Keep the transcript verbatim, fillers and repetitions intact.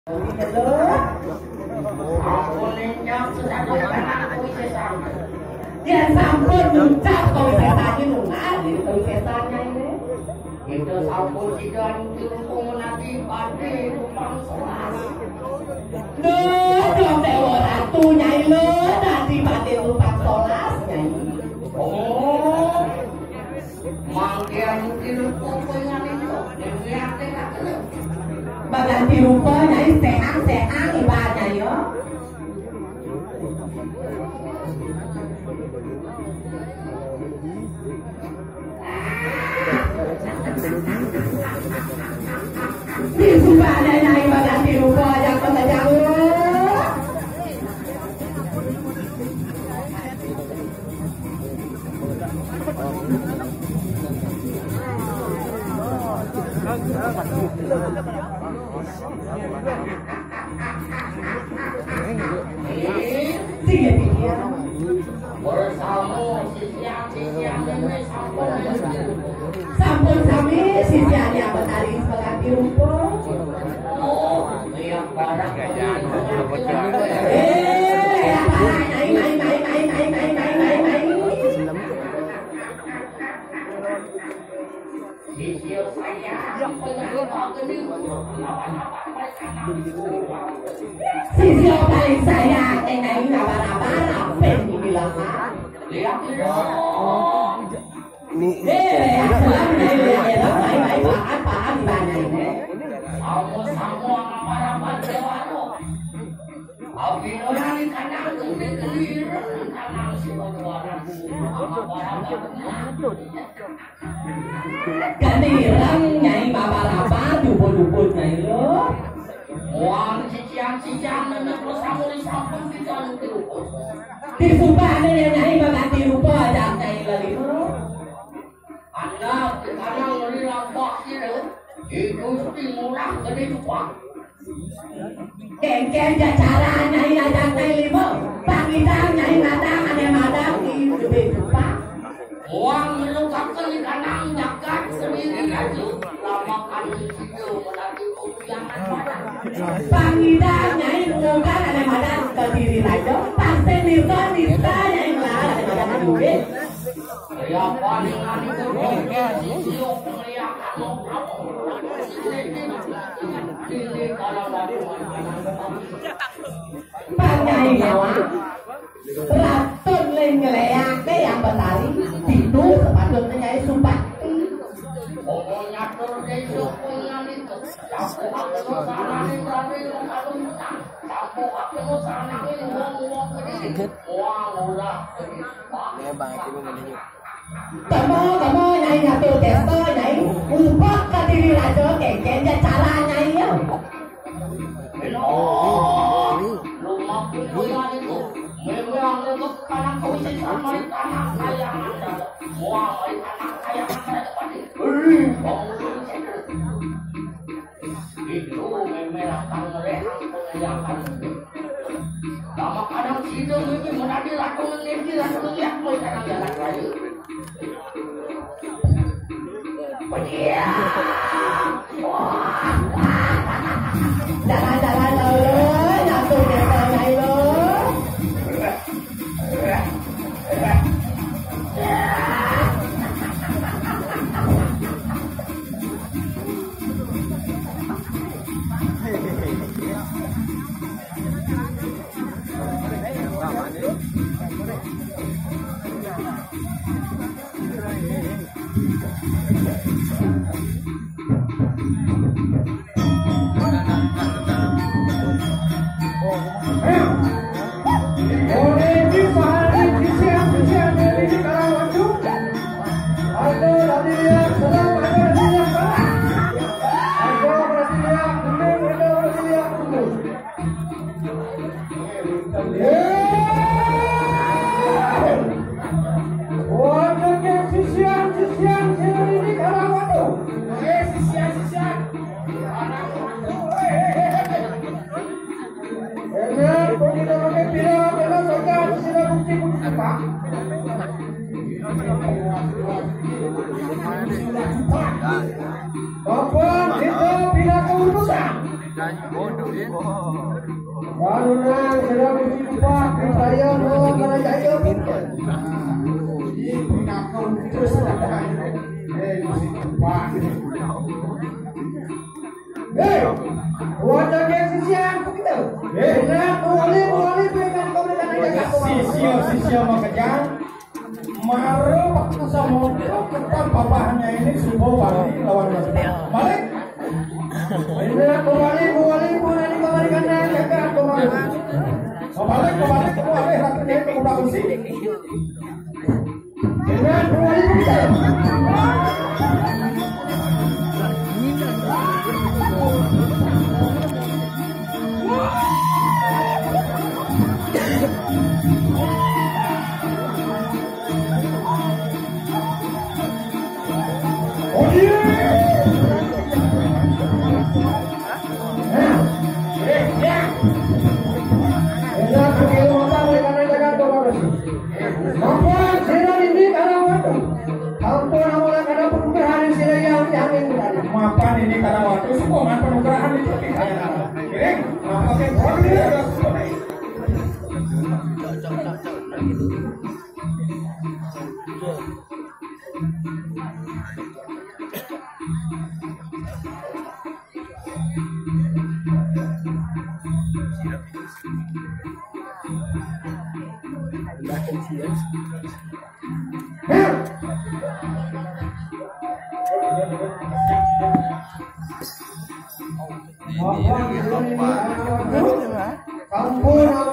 Ya sampun ngucap kowe sesane lunga kowe sesane ini. Itu sampun sidan diumpung nanti pati rupang solas. Duh, dong dewa ratu nyai lo nanti pati rupang solas nyai. Oh, mangkian dirupa pengen itu, dilihatnya tak kena. Bagan dirupa nyai seang-seang ibadahnya yo. Di sumpah ada nyai bagan dirupa yang kena jauh. Tiga tiga. Bersama sisian-sisian ini sampun kami sisiannya betari sebelah dirupa. Oh, yang barang gajah. Eh, apa naik naik naik naik naik naik naik naik naik. Sisir saya sisir paling saya naik apa-apa apa dibilang lihat ini eh apa-apa gimana ini sama-sama apa-apa dewa Abi orang ini kadang kelir-kelir kadang si orang ganirang nyai bapak-bapak dubur-dubur nyai lo uang cician-cician dan bersama-sama di dalam tirupa disumpah ada nyai bapak tirupa ada nyai lagi lo anda kadang ngelilang bakti lo itu murah gede lupa keng-keng cara nyai ajak nyai lima pangidang nyai madang ada madang di lebih lupa uang melukapkan di kanang jagat sendiri aja lama kali itu menanti ujianan madang pangidang nyai melukapkan ada madang ke diri aja pasti nisa nisa nyai melarang ada madang duit ya paling kali itu siok melihatkan ini kalau dari panjai nyawa ratun lengleak ke yang betari itu sepatutnya nyai sumpah pokoknya terdeso pengen itu campur aku sana ini berarti kalau utang campur aku sana ini ngomong ini uang udah ya bang itu ini temo temo nyai ngatur testo nyai upah ke diri raja kengkengnya cara nyai ya oh rumah punya itu memang itu karena kau sama anak saya ada uang anak saya ada itu memang akan mereka pengajaran sama kadang situ ini menjadi laku menjadi laku lihat mereka jalan lagi Iya. Jangan-jangan lo, nyatu biasanya lo. Thank you. Bangunan sedang disimpan saya mau karena saya ini penakau terus ada eh disimpan eh wajah ke sisian kita eh nak boleh boleh pengen kau dengan aja sisio sisio mau kejar maro waktu sama kita papahnya ini subuh wali lawan balik ini aku balik balik balik kembali karena jaga aku balik kembali kembali kembali ratu dia ke udah usi ini aku balik kita mapan ini karena waktu sokongan penugasan itu kiring pakai order kampung